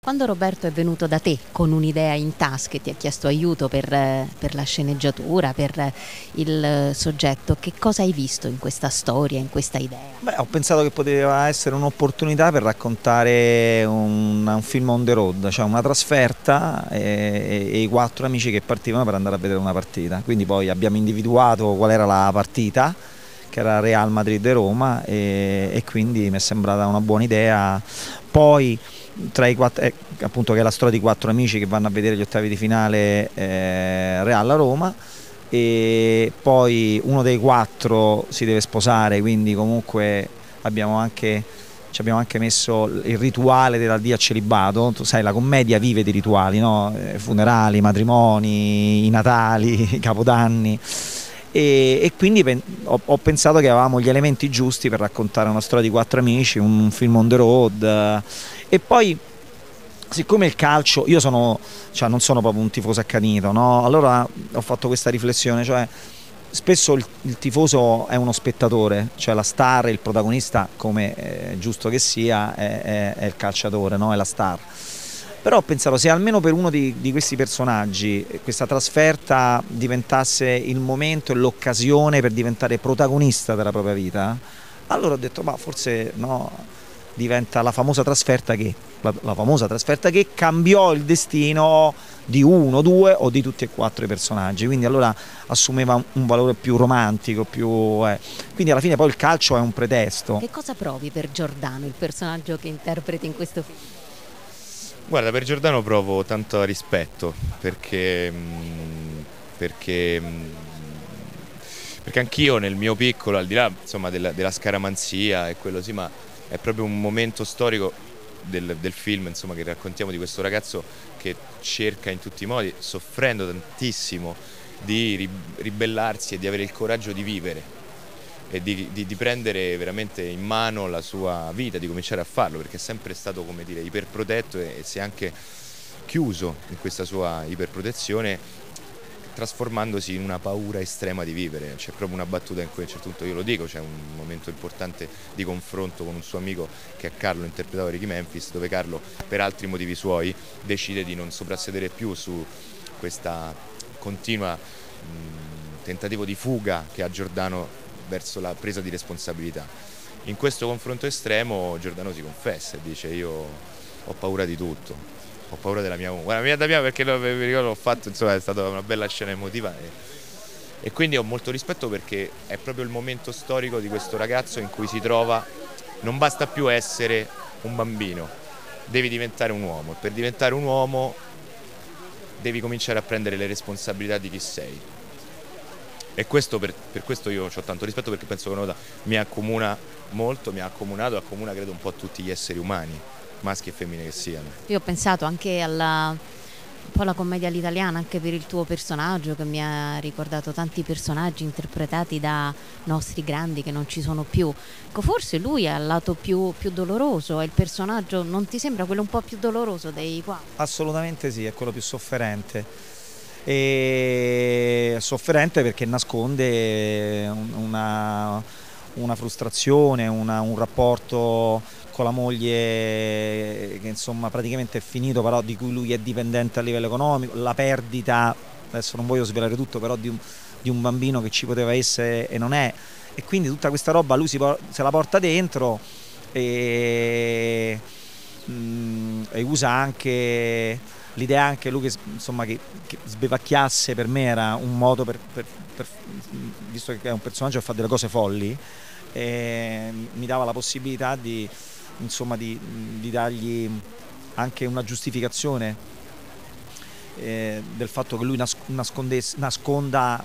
Quando Roberto è venuto da te con un'idea in tasca e ti ha chiesto aiuto per la sceneggiatura, per il soggetto, che cosa hai visto in questa storia, in questa idea? Beh, ho pensato che poteva essere un'opportunità per raccontare un film on the road, cioè una trasferta e i quattro amici che partivano per andare a vedere una partita. Quindi poi abbiamo individuato qual era la partita, che era Real Madrid-Roma, e quindi mi è sembrata una buona idea. Poi tra i quattro, appunto, che è la storia di quattro amici che vanno a vedere gli ottavi di finale Real-Roma, e poi uno dei quattro si deve sposare, quindi comunque ci abbiamo anche messo il rituale dell'addio a celibato. Tu sai, la commedia vive di rituali, no? Funerali, matrimoni, i Natali, i Capodanni. E quindi ho pensato che avevamo gli elementi giusti per raccontare una storia di quattro amici, un film on the road. E poi, siccome il calcio, cioè non sono proprio un tifoso accanito, no? Allora ho fatto questa riflessione, cioè spesso il tifoso è uno spettatore, cioè la star, il protagonista, come è giusto che sia, è il calciatore, no? È la star. Però ho pensato, se almeno per uno di questi personaggi questa trasferta diventasse il momento e l'occasione per diventare protagonista della propria vita, allora ho detto, ma forse no, diventa la famosa trasferta che cambiò il destino di uno, due o di tutti e quattro i personaggi. Quindi allora assumeva un valore più romantico, quindi alla fine poi il calcio è un pretesto. Che cosa provi per Giordano, il personaggio che interpreti in questo film? Guarda, per Giordano provo tanto rispetto perché anch'io nel mio piccolo, al di là insomma della scaramanzia e quello sì, ma è proprio un momento storico del film, insomma, che raccontiamo di questo ragazzo che cerca in tutti i modi, soffrendo tantissimo, di ribellarsi e di avere il coraggio di vivere e di prendere veramente in mano la sua vita, di cominciare a farlo, perché è sempre stato, come dire, iperprotetto e si è anche chiuso in questa sua iperprotezione, trasformandosi in una paura estrema di vivere. C'è proprio una battuta in cui a un certo punto, io lo dico, c'è un momento importante di confronto con un suo amico che è Carlo, interpretato da Ricky Memphis, dove Carlo, per altri motivi suoi, decide di non soprassedere più su questa continua tentativo di fuga che ha Giordano verso la presa di responsabilità. In questo confronto estremo Giordano si confessa e dice: io ho paura di tutto, ho paura della mia guarda, mia da mia, perché mi ricordo, l'ho fatto, insomma, è stata una bella scena emotiva e quindi ho molto rispetto, perché è proprio il momento storico di questo ragazzo in cui si trova, non basta più essere un bambino, devi diventare un uomo, e per diventare un uomo devi cominciare a prendere le responsabilità di chi sei. E questo per questo io ho tanto rispetto, perché penso che una cosa mi accomuna molto, mi ha accomunato e accomuna credo un po' tutti gli esseri umani, maschi e femmine che siano. Io ho pensato anche un po' alla commedia all'italiana, anche per il tuo personaggio, che mi ha ricordato tanti personaggi interpretati da nostri grandi che non ci sono più. Ecco, forse lui è al lato più doloroso, è il personaggio, non ti sembra quello un po' più doloroso dei quattro? Assolutamente sì, è quello più sofferente. E sofferente perché nasconde una frustrazione, un rapporto con la moglie che insomma praticamente è finito, però di cui lui è dipendente a livello economico, la perdita, adesso non voglio svelare tutto, però di un bambino che ci poteva essere e non è, e quindi tutta questa roba lui se la porta dentro e usa anche l'idea, anche lui che insomma che sbevacchiasse, per me era un modo visto che è un personaggio che fa delle cose folli, mi dava la possibilità di dargli anche una giustificazione del fatto che lui nasconda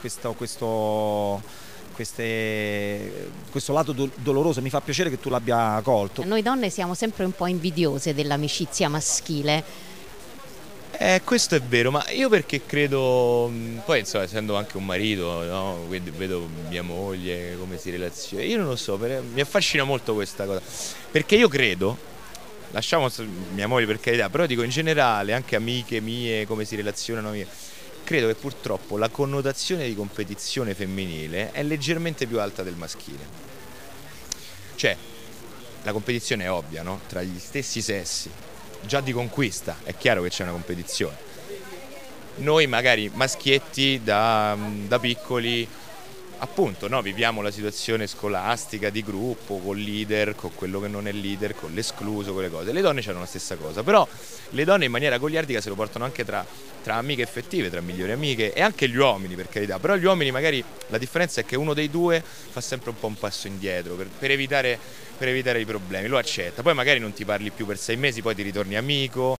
questo lato doloroso. Mi fa piacere che tu l'abbia colto. Noi donne siamo sempre un po' invidiose dell'amicizia maschile. Questo è vero, ma io perché credo, poi insomma, essendo anche un marito, no? Quindi vedo mia moglie come si relaziona, io non lo so, mi affascina molto questa cosa, perché io credo, lasciamo mia moglie per carità, però dico in generale, anche amiche mie, come si relazionano credo che purtroppo la connotazione di competizione femminile è leggermente più alta del maschile. Cioè, la competizione è ovvia, no? Tra gli stessi sessi, già di conquista, è chiaro che c'è una competizione. Noi magari maschietti da piccoli, appunto, no, viviamo la situazione scolastica, di gruppo, col leader, con quello che non è leader, con l'escluso, quelle cose. Le donne c'hanno la stessa cosa, però le donne in maniera goliardica se lo portano anche tra amiche effettive, tra migliori amiche, e anche gli uomini, per carità. Però gli uomini magari la differenza è che uno dei due fa sempre un po' un passo indietro per evitare i problemi, lo accetta. Poi magari non ti parli più per 6 mesi, poi ti ritorni amico.